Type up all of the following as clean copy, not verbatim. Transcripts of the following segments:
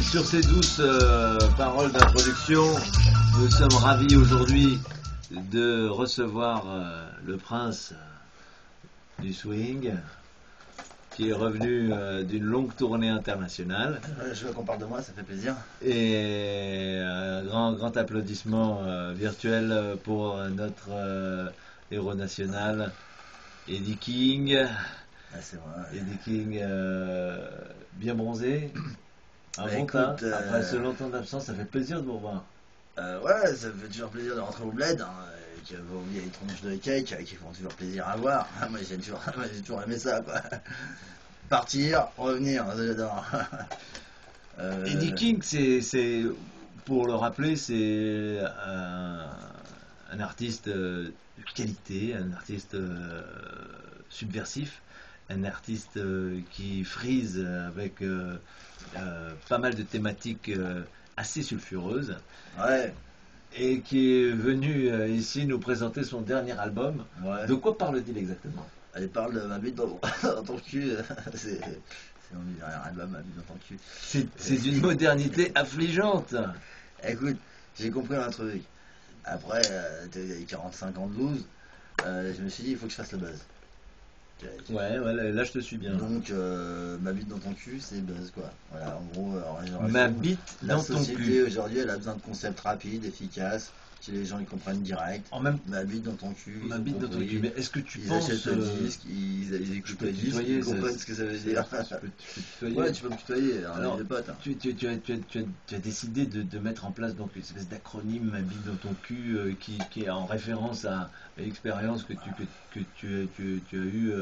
sur ces douces paroles d'introduction, nous sommes ravis aujourd'hui de recevoir le prince du swing qui est revenu d'une longue tournée internationale. Je veux qu'on parle de moi, ça fait plaisir. Et un grand applaudissement virtuel pour notre héros national, Eddie King. Ah, c'est vrai. Eddie King bien bronzé. Un bon Écoute, teint. Après ce longtemps d'absence, ça fait plaisir de vous revoir. Ouais, ça fait toujours plaisir de rentrer au bled. Qui va oublier les tronches de cake qui font toujours plaisir à voir. Moi j'ai toujours aimé ça, quoi. Partir, revenir, j'adore. Eddie King, c'est pour le rappeler, c'est un artiste de qualité, un artiste subversif, un artiste qui frise avec pas mal de thématiques assez sulfureuses. Ouais. Et qui est venu ici nous présenter son dernier album. Ouais. De quoi parle-t-il exactement? Elle parle de ma bite dans ton cul. C'est mon dernier album, ma bite dans ton cul. C'est d'une modernité affligeante. Écoute, j'ai compris un truc. Après 45 ans de blues, je me suis dit, il faut que je fasse le buzz. Ouais, là je te suis bien. Donc, ma bite dans ton cul, c'est buzz, quoi. Voilà, en gros, ma bite dans ton cul. La société aujourd'hui, elle a besoin de concepts rapides, efficaces, que les gens ils comprennent direct. Ma bite dans ton cul. Ma bite dans ton cul. Mais est-ce que tu ils penses achètent le disque, ils écoutent le disque, ils comprennent ce que ça veut dire. Ouais, tu peux me tutoyer. Alors, des potes. Tu as décidé de mettre en place donc une espèce d'acronyme, ma bite dans ton cul, qui est en référence à l'expérience que tu as eue.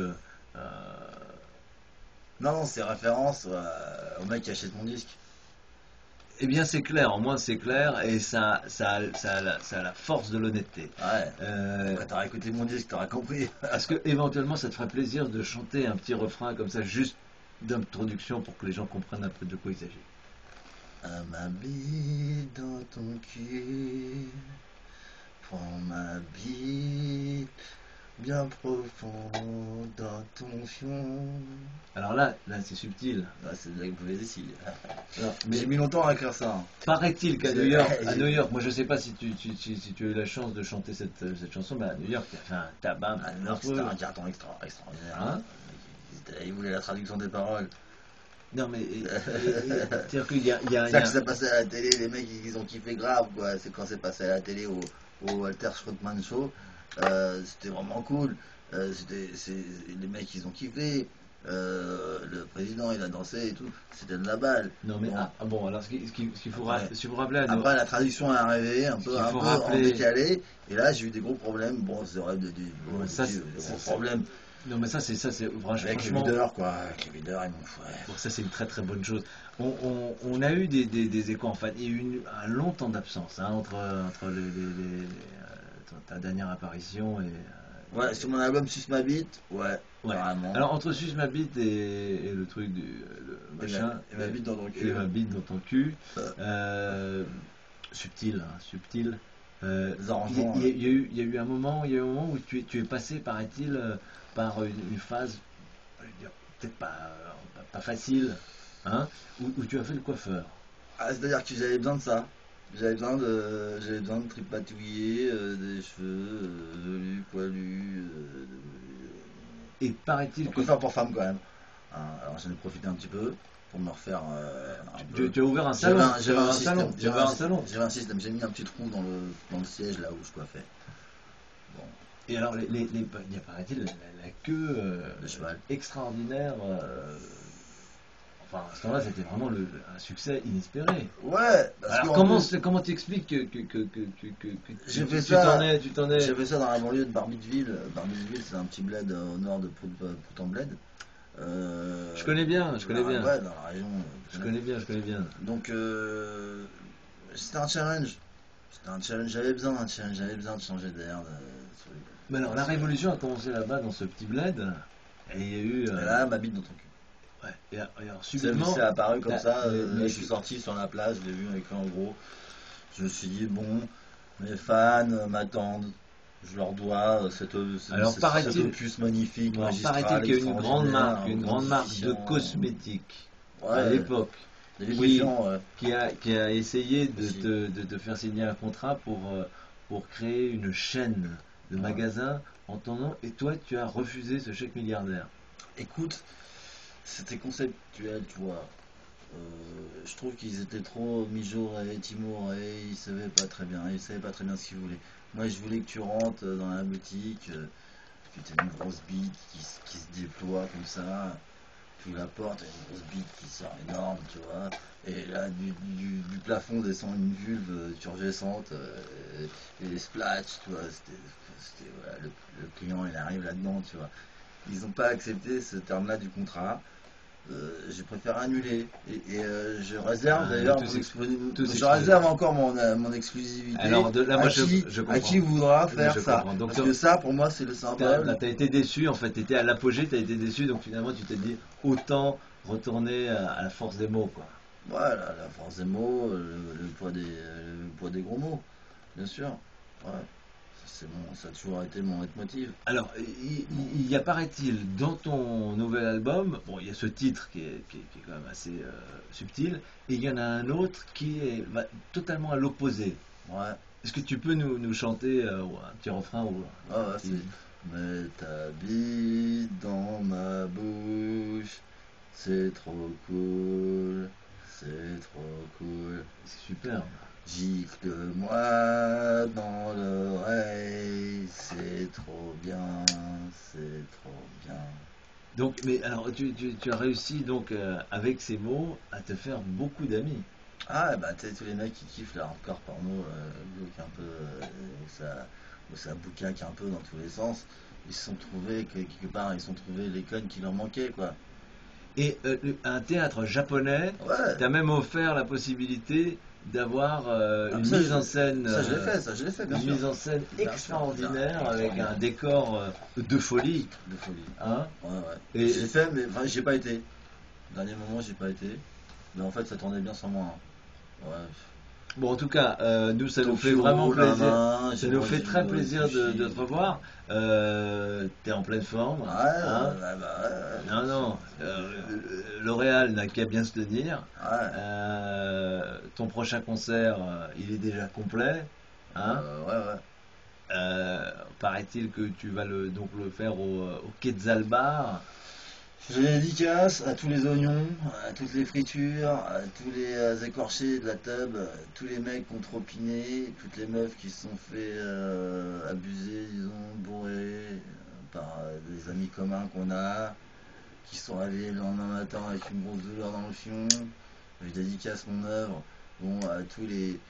Non, c'est référence au mec qui achète mon disque. Eh bien, c'est clair, au moins c'est clair, et ça a la force de l'honnêteté. Ouais. Quand t'auras écouté mon disque, t'auras compris. Est-ce que éventuellement ça te ferait plaisir de chanter un petit refrain comme ça, juste d'introduction, pour que les gens comprennent un peu de quoi il s'agit? Ma bite dans ton cul, prends ma bite bien profond dans ton fion. Alors là c'est subtil. C'est de la poésie. Mais j'ai mis longtemps à écrire ça. Paraît-il qu'à New York, moi je sais pas si tu as eu la chance de chanter cette chanson, mais à New York, tu as fait un tabac. À New York, c'était un carton extraordinaire. Hein, ils voulaient la traduction des paroles. Non mais c'est-à-dire qu'il y a ça que ça passait à la télé, les mecs ils ont kiffé grave, quoi. C'est quand c'est passé à la télé au Walter Schrotman Show. C'était vraiment cool. Les mecs ils ont kiffé. Le président il a dansé et tout. C'était de la balle. Non mais bon. Alors ce qu'il faut rappeler. Après la traduction est arrivée un peu en décalé. Et là j'ai eu des gros problèmes. Bon c'est vrai des gros problèmes. Non mais ça c'est franchement. Avec les videurs, quoi. Avec les videurs ils m'ont fait. Bon, ça c'est une très très bonne chose. On a eu des échos, en fait. Il y a eu un long temps d'absence entre ta dernière apparition et. Ouais, sur mon album Suce ma bite, ouais. Vraiment. Alors entre Suce ma bite et le truc machin. Et ma bite dans ton cul. Et ma bite dans ton cul. Subtil, hein, subtil. Il y a eu un moment où tu es passé, paraît-il, par une phase, peut-être pas facile, hein, où tu as fait le coiffeur. C'est-à-dire que j'avais besoin de ça. J'avais besoin de tripatouiller des cheveux velus, poilus. Et paraît-il que. Coiffeur pour femme quand même. Alors j'en ai profité un petit peu pour me refaire. Tu as ouvert un salon. J'avais un salon. J'avais un système. J'ai mis un petit trou dans le siège là où je coiffais. Bon. Et alors, paraît-il, la queue extraordinaire. Enfin, à ce temps-là, c'était vraiment un succès inespéré. Ouais. Alors, comment tu expliques que j'ai fait ça. Tu t'en es. J'ai fait ça dans la banlieue de Barbiteville. Barbiteville, c'est un petit bled au nord de Poutan-Bled. Je connais bien. Ouais, dans la région. Je connais bien. Donc, c'était un challenge. J'avais besoin d'un challenge. J'avais besoin de changer d'air. Mais alors, la révolution a commencé là-bas, dans ce petit bled. Et il y a eu. Et là, ma bite dans ton cul. Ouais. Et alors, subitement. C'est apparu comme ça. Je suis sorti sur la place. Je l'ai vu écrit en gros. Je me suis dit, bon, mes fans m'attendent. Je leur dois cet opus magnifique, magistral, paraît-il qu'il y a une grande marque de cosmétiques à l'époque des lubrifiants. qui a essayé Aussi. de te faire signer un contrat pour créer une chaîne de magasins en ton nom, et toi tu as refusé ce chèque milliardaire. Écoute, c'était conceptuel, tu vois. Je trouve qu'ils étaient trop mijaurés, timorés, ils savaient pas très bien, ce qu'ils voulaient. Moi, je voulais que tu rentres dans la boutique, que tu aies une grosse bite qui se déploie comme ça, tu ouvres la porte, t'as une grosse bite qui sort énorme, tu vois. Et là, du plafond descend une vulve turgescente, et les splats, tu vois. Voilà, le client, il arrive là-dedans, tu vois. Ils n'ont pas accepté ce terme-là du contrat. J'ai préféré annuler et je réserve d'ailleurs je réserve encore mon exclusivité Alors là, moi, je à comprends. qui voudra faire Je ça, comprends. Donc, parce que ça pour moi c'est le symbole. T'as été déçu, en fait, t'étais à l'apogée, t'as été déçu, donc finalement tu t'es dit autant retourner à la force des mots, quoi. Voilà, la force des mots, le poids des gros mots, bien sûr. Ouais. Ça a toujours été mon leitmotiv. Alors, il y a, paraît-il, dans ton nouvel album, bon, il y a ce titre qui est quand même assez subtil, et il y en a un autre qui va totalement à l'opposé. Ouais. Est-ce que tu peux nous chanter un petit refrain ou Ouais, c'est mets ta bite dans ma bouche, c'est trop cool, c'est trop cool. C'est superbe. Gicle-moi dans l'oreille, c'est trop bien, c'est trop bien. Donc, mais alors, tu as réussi donc avec ces mots à te faire beaucoup d'amis. Ah, bah, tu sais, tous les mecs qui kiffent la hardcore porno, glauque un peu, où ça boucaque un peu dans tous les sens, ils se sont trouvés, quelque part, ils se sont trouvés les connes qui leur manquaient, quoi. Et un théâtre japonais Ouais. t'a même offert la possibilité d'avoir une ça, mise en scène, Ça, je l'ai fait, bien une sûr. mise en scène Bien sûr, extraordinaire bien sûr. avec un décor de folie, De folie. hein. Ouais, ouais. Et J'ai fait, mais enfin, j'ai pas été. Dernier moment, j'ai pas été. Mais en fait, ça tournait bien sans moi. Hein. Ouais. bon, en tout cas, nous ça nous fait Tokyo, vraiment la plaisir. main, Ça j'ai nous mangé fait très du plaisir de sushi. te revoir. T'es en pleine forme, Ouais, hein. ouais. Non, non, L'Oréal n'a qu'à bien se tenir. Ouais. Ton prochain concert, il est déjà complet, hein. Ouais. Paraît-il que tu vas donc le faire au Quetzal Bar. Je dédicace à tous les oignons, à toutes les fritures, à tous les écorchés de la tub, tous les mecs qui ont trop piné, toutes les meufs qui se sont fait abuser, disons, bourrés par des amis communs qu'on a, qui sont allés le lendemain matin avec une grosse douleur dans le fion. Je dédicace mon œuvre, bon, à tous les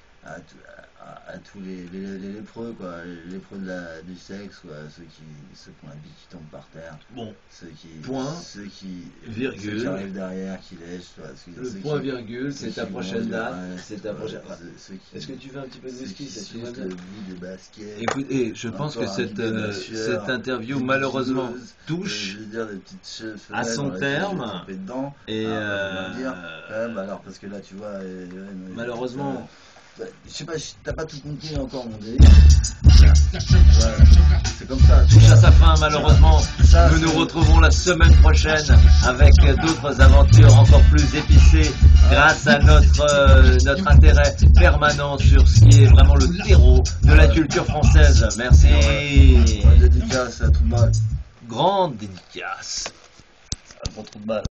lépreux, quoi, les lépreux du sexe, quoi, ceux qui ont la bite qui tombe par terre, Bon, ceux qui virgule. ceux qui arrivent derrière, qui lèchent, quoi, le point virgule, c'est ta prochaine date, c'est ta prochaine. Ceux qui, Est-ce que tu veux un petit peu de ceux whisky, qui ça, tu sucent vois bien le bout des baskets. Écoute, et je pense que Encore imbibés de sueur, cette interview des malheureusement bousineuses, touche je veux dire, des petites cheveux à son dans lesquelles j'ai terme. trempé dedans. Et Bah, dire, bah alors parce que là tu vois, malheureusement, je sais pas, t'as pas tout compris encore mon délire. Voilà. C'est comme ça. touche à sa fin malheureusement. Ça, Nous nous retrouvons la semaine prochaine avec d'autres aventures encore plus épicées grâce à notre intérêt permanent sur ce qui est vraiment le terreau de la culture française. Merci. Dédicace à tout le mal. Grande dédicace. Pas trop de mal.